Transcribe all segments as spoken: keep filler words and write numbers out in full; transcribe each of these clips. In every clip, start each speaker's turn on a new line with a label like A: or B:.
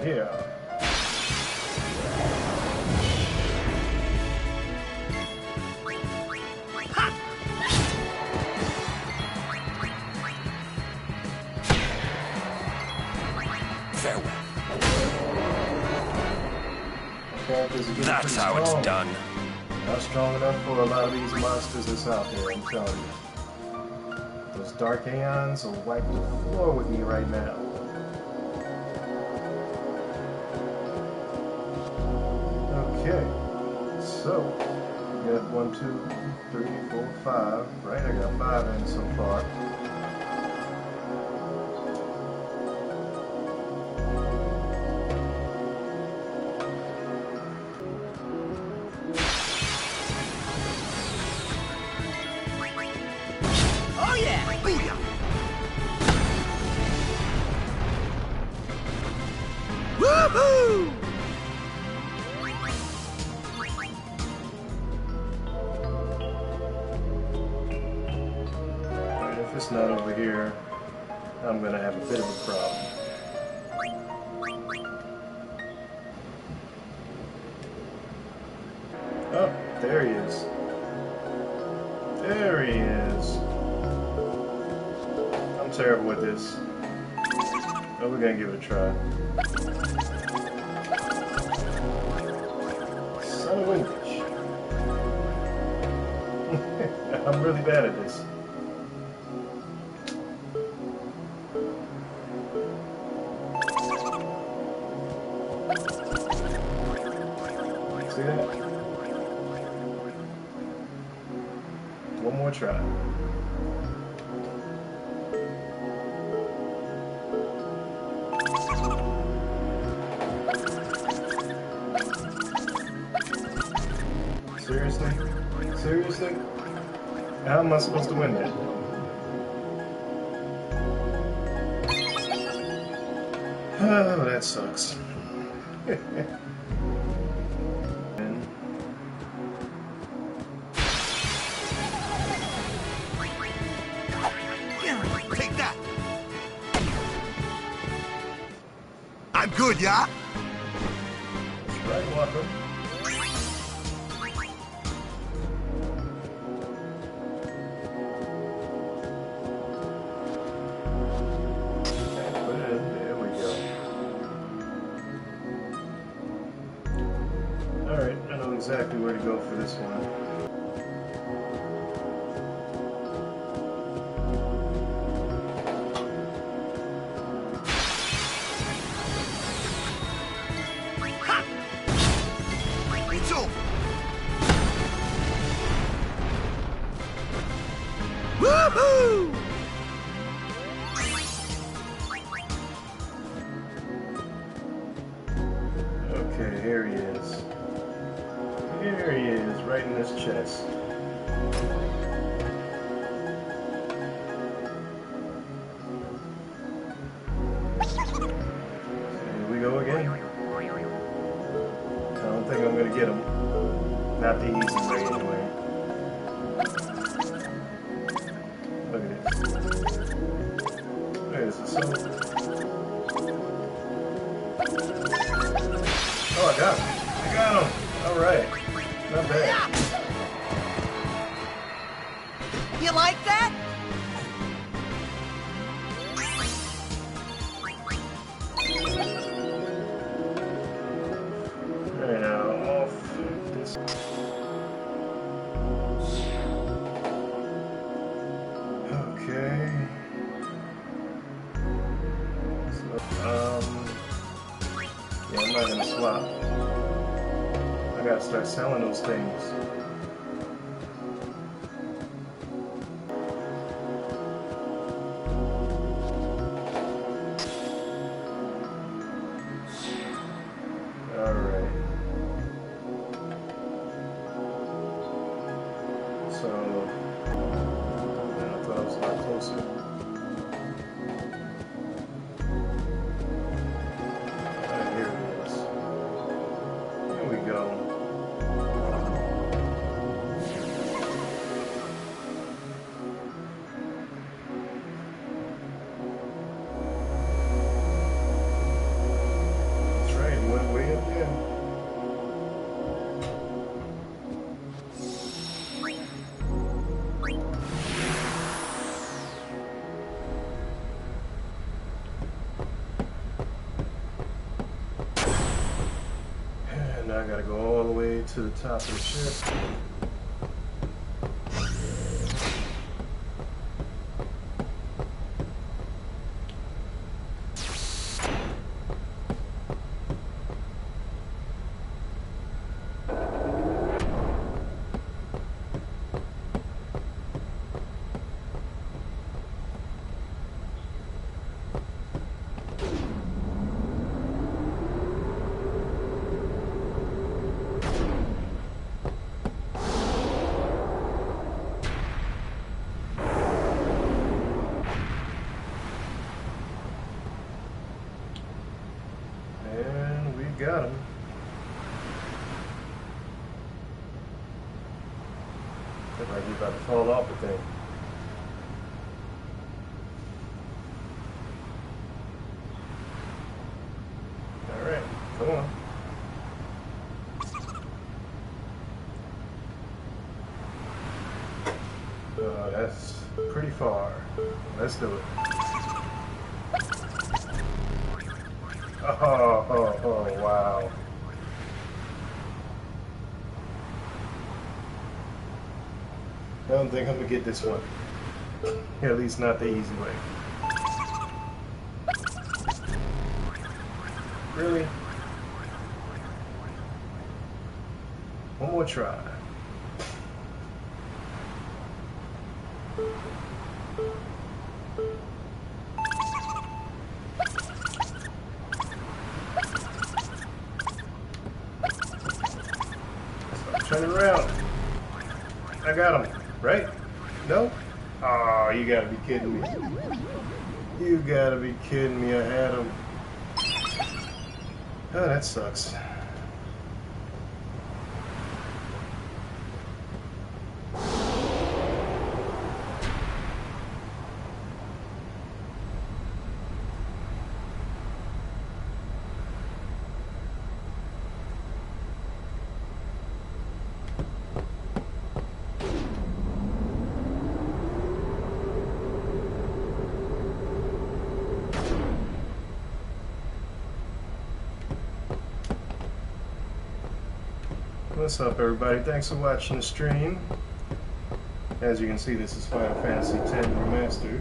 A: here.
B: That's how it's done.
A: Not strong enough for a lot of these monsters that's out there, I'm telling you. Those Dark Aeons will wipe the floor with me right now. Okay, so we got one, two, three, four, five. Right, I got five in so far.
C: Woohoo!
A: Alright, if it's not over here, I'm gonna have a bit of a problem. Oh, there he is. There he is. I'm terrible with this. But we're gonna give it a try. Son of a bitch. I'm really bad at this. See that? One more try. Seriously? Seriously? How am I supposed to win that? Oh, that sucks.
C: Take that! I'm good, yeah?
A: That's right, Walker. Exactly where to go for this one.
C: It's over. Woohoo!
A: Okay, here he is. Here he is, right in his chest. Here we go again. I don't think I'm gonna get him. Not the easy way anyway. Look at this. Look at this. It's so... Oh, I got him. I got him. All right. Not bad.
D: You like that?
A: Alright, now off this. Okay. So, um, yeah, I'm not gonna swap. I gotta start selling those things. Alright. So, man, I thought I was a lot closer. Ah, here it is. Here we go. gotta go all the way to the top of the ship. Got him. Look like he's about to fall off the thing. Alright, come on. Uh, that's pretty far. Let's do it. Oh, oh, oh, wow. I don't think I'm gonna get this one. At least not the easy way. Really? One more try. Turn it around. I got him, right? No? Oh, you gotta be kidding me. You gotta be kidding me. I had him. Oh, that sucks. What's up, everybody? Thanks for watching the stream. As you can see, this is Final Fantasy X Remastered.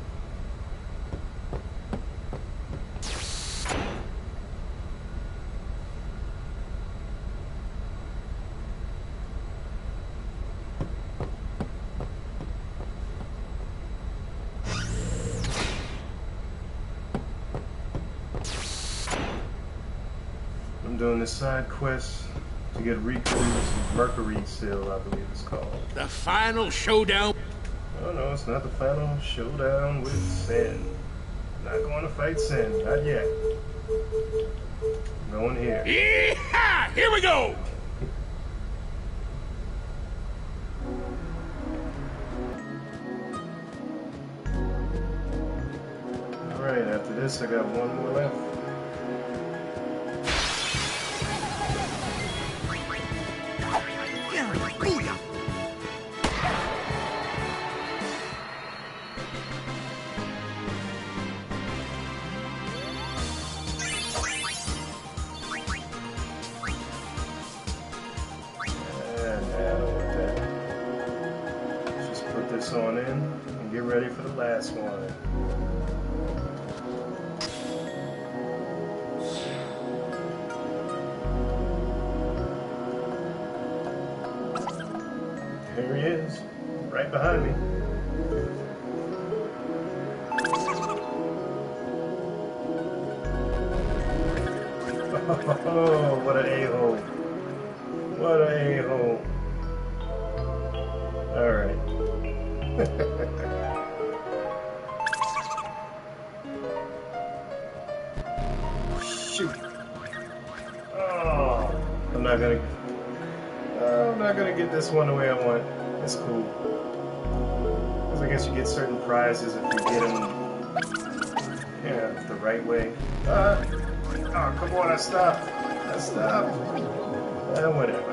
A: I'm doing this side quest to get Riku's Mercury Seal, I believe it's called.
C: The final showdown.
A: Oh no, it's not the final showdown with Sin. Not going to fight Sin, not yet. Going here.
C: Yeah! Here we go!
A: Alright, after this I got one more left. On in and get ready for the last one. Here he is, right behind me. Oh, what an a-hole. What an a-hole. All right. Shoot. Oh, I'm not gonna uh, I'm not gonna get this one the way I want. It's cool. Because I guess you get certain prizes if you get them, yeah, the right way. Uh, oh, come on, I stopped. I stopped. Uh, whatever.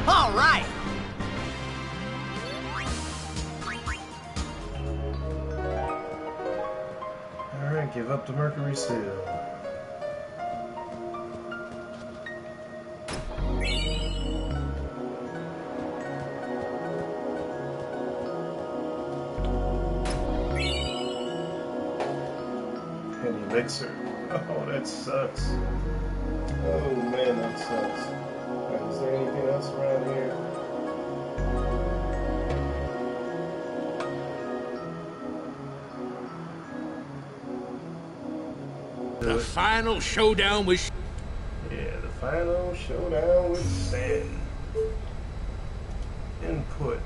D: All right.
A: All right, give up to Mercury Seal. An elixir. Oh, that sucks. Oh man, that sucks. Right, is there anything else around here?
C: The final showdown with...
A: Yeah, the final showdown with Sin. Input.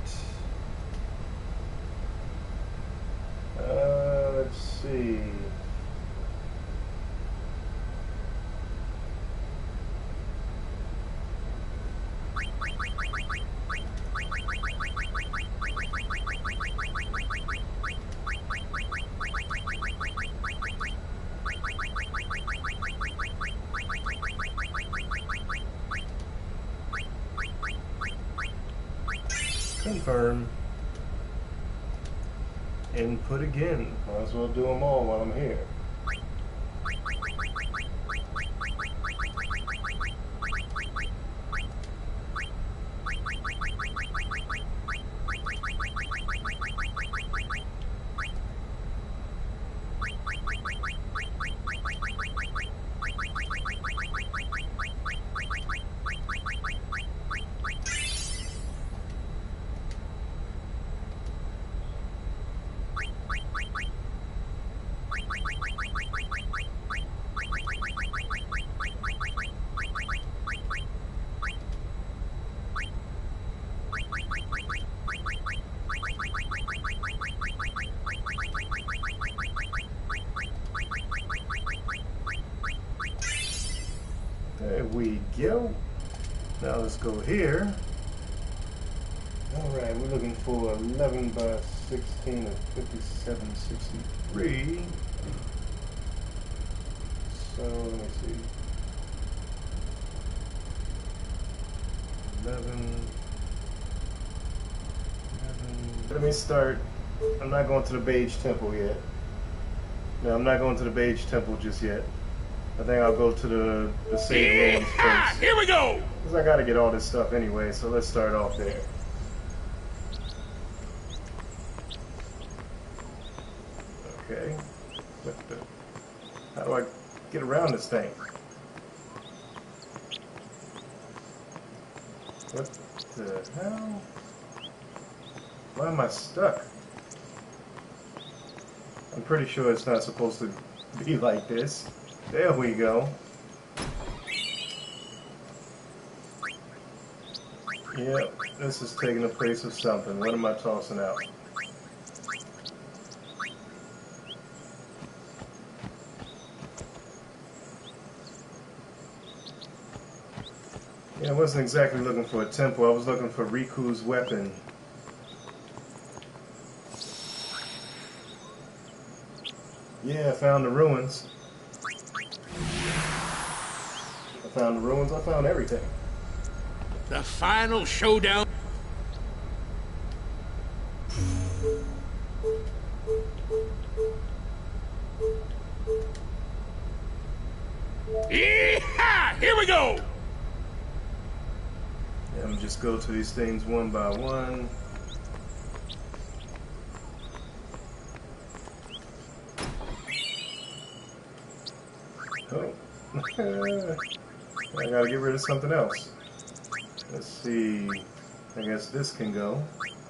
A: Uh, let's see. Confirm. Input again. Might as well do them all while I'm here. There we go. Now let's go here. Alright, we're looking for eleven by sixteen of fifty-seven sixty-three. So let me see. eleven. eleven. Let me start. I'm not going to the Beige Temple yet. No, I'm not going to the Beige Temple just yet. I think I'll go to the, the Sage Ruins first.
C: Here we go!
A: Because I gotta get all this stuff anyway, so let's start off there. Okay. What the, how do I get around this thing? What the hell? Why am I stuck? I'm pretty sure it's not supposed to be like this. There we go. Yep, this is taking the place of something. What am I tossing out? Yeah, I wasn't exactly looking for a temple. I was looking for Riku's weapon. Yeah, I found the ruins. I found the ruins, I found everything.
C: The final showdown. Yeehaw! Here we go!
A: Yeah, I'm gonna just go to these things one by one. Oh. I gotta get rid of something else. Let's see. I guess this can go.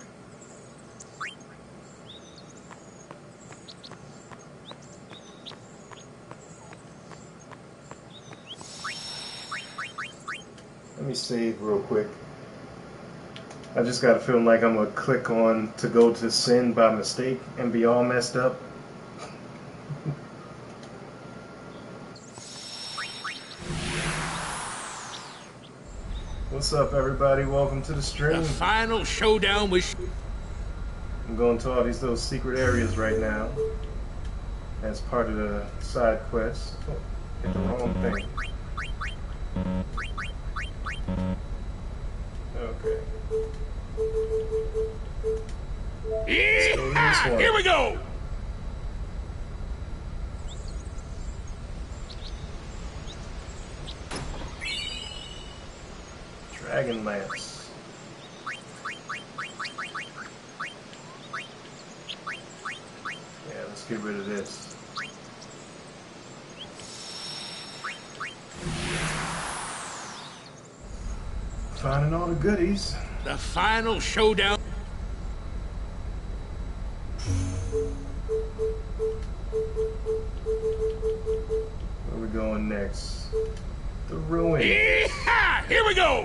A: Let me save real quick. I just got a feeling like I'm gonna click on to go to Sin by mistake and be all messed up. What's up, everybody? Welcome to the stream.
C: The final showdown with...
A: I'm going to all these little secret areas right now as part of the side quest. Oh, hit the wrong thing.
C: Yeah, here we go.
A: Dragon Lance. Yeah, let's get rid of this. Finding all the goodies.
C: The final showdown.
A: Where we going next? The ruins.
C: Yeah, here we go.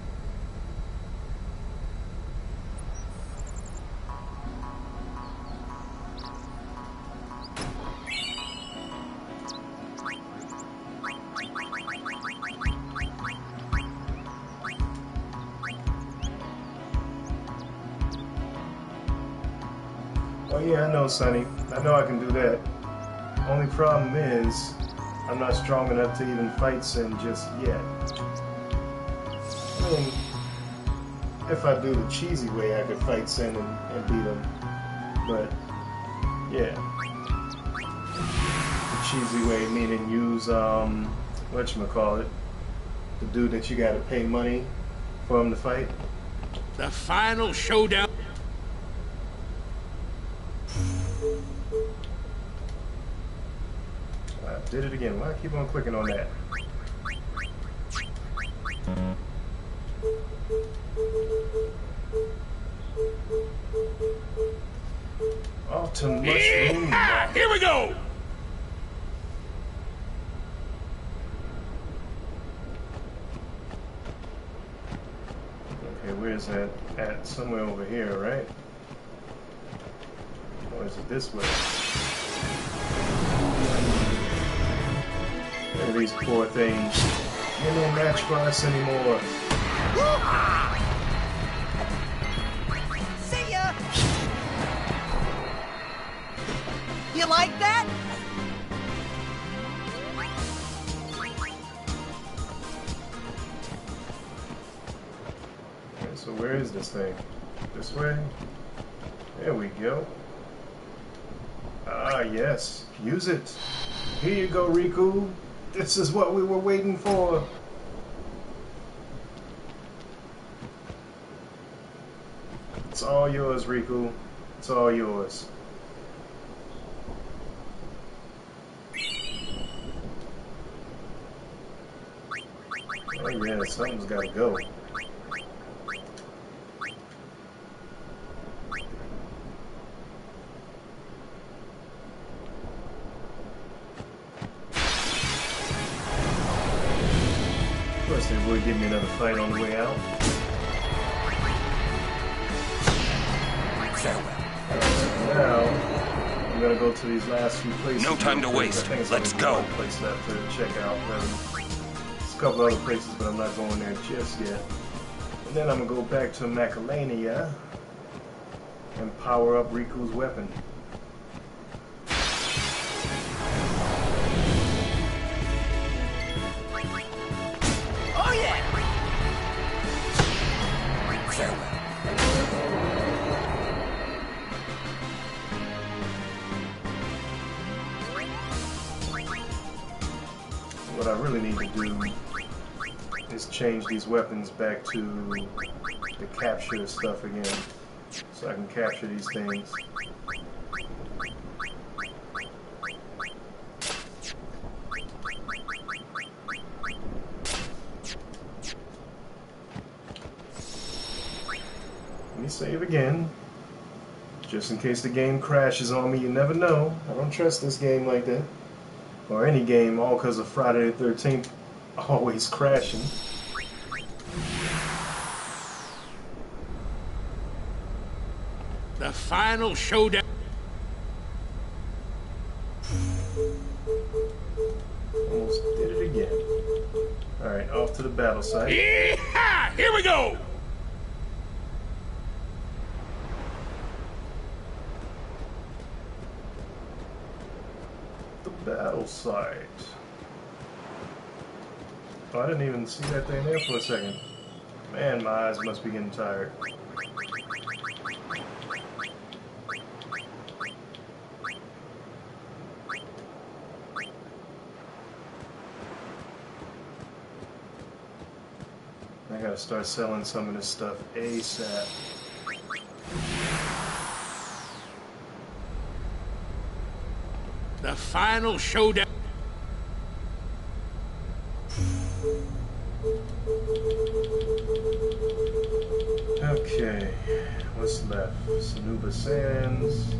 A: Oh yeah, I know, Sonny. I know I can do that. Only problem is, I'm not strong enough to even fight Sin just yet. I mean, if I do the cheesy way, I could fight Sin and, and beat him. But, yeah. The cheesy way meaning use, um, whatchamacallit, the dude that you gotta pay money for him to fight.
C: The final showdown.
A: I did it again. Why I keep on clicking on that? Oh, to mushroom.
C: Yeah, here we go.
A: Okay, where's that at? Somewhere over here, right? Or is it this way? Look at these poor things. You're no match for us anymore.
D: See ya! You like that?
A: Okay, so where is this thing? This way? There we go. Ah, yes. Use it. Here you go, Riku. This is what we were waiting for. It's all yours, Riku. It's all yours. Oh yeah, something's gotta go. Of course they would give me another fight on the way out. Farewell. Now, I'm gonna go to these last few places.
B: No time to waste.
A: I think it's
B: Let's
A: only
B: go.
A: one place left to check out. There's a couple other places, but I'm not going there just yet. And then I'm gonna go back to Macalania and power up Riku's weapon.
D: Oh yeah!
A: What I really need to do is change these weapons back to the capture stuff again, so I can capture these things. Let me save again, just in case the game crashes on me. You never know. I don't trust this game like that. Or any game, all because of Friday the thirteenth always crashing.
C: The final showdown.
A: Almost did it again. Alright, off to the battle site.
C: Yeah, here we go.
A: The battle site. Oh, I didn't even see that thing there for a second. Man, my eyes must be getting tired. I gotta start selling some of this stuff ASAP.
C: The final showdown.
A: Okay, what's left? Sanuba Sands.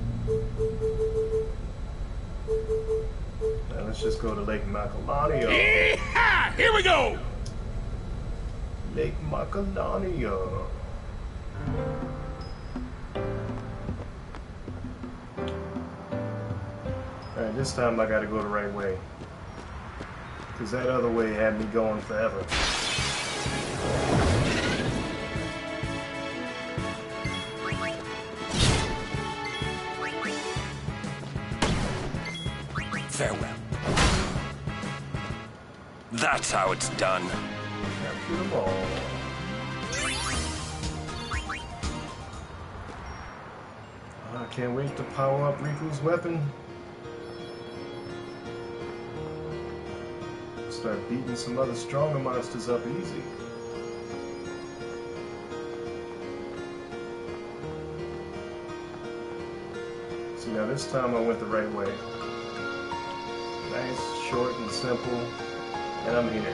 A: Now let's just go to Lake Macalania.
C: Yeehaw! Here we go!
A: Lake Macalania. Alright, this time I gotta go the right way. Because that other way had me going forever.
B: Farewell. That's how it's done.
A: Capture them all. I can't wait to power up Riku's weapon. Start beating some other stronger monsters up easy. See, now this time I went the right way. Nice, short, and simple, and I'm here.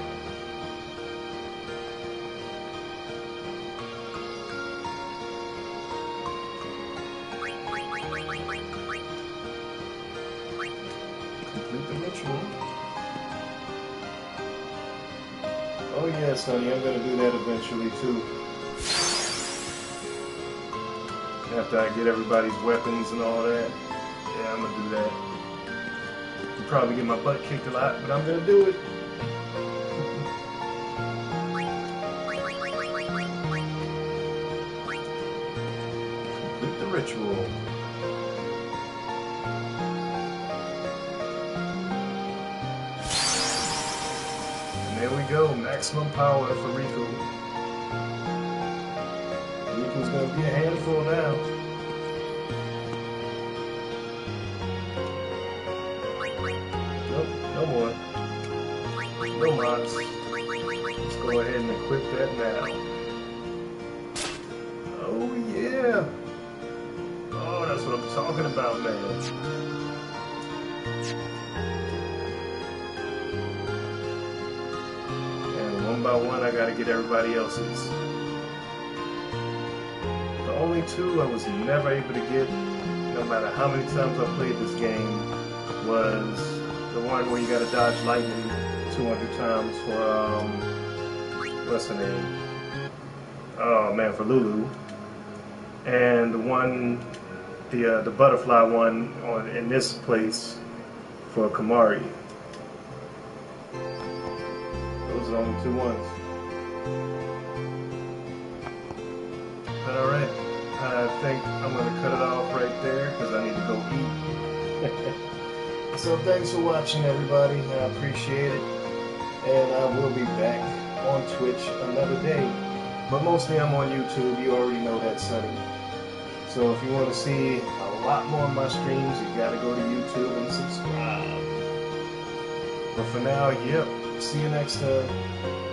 A: Complete the ritual. Oh yes, honey, I'm gonna do that eventually too. After I get everybody's weapons and all that. Yeah, I'm gonna do that. I'll probably get my butt kicked a lot, but I'm gonna do it. Complete the ritual. There we go, maximum power for Riku. Riku's gonna be a handful now. Nope, no more. No mods. Let's go ahead and equip that now. Oh yeah! Oh, that's what I'm talking about, man. One by one, I gotta get everybody else's. The only two I was never able to get, no matter how many times I played this game, was the one where you gotta dodge lightning two hundred times for, um, what's her name? Oh man, for Lulu. And the one, the, uh, the butterfly one on in this place for Kamari. Those are the only two ones. But alright, I think I'm going to cut it off right there because I need to go eat. So thanks for watching, everybody. I appreciate it. And I will be back on Twitch another day. But mostly I'm on YouTube. You already know that, Sonny. So if you want to see a lot more of my streams, you got to go to YouTube and subscribe. But for now, yep. See you next time.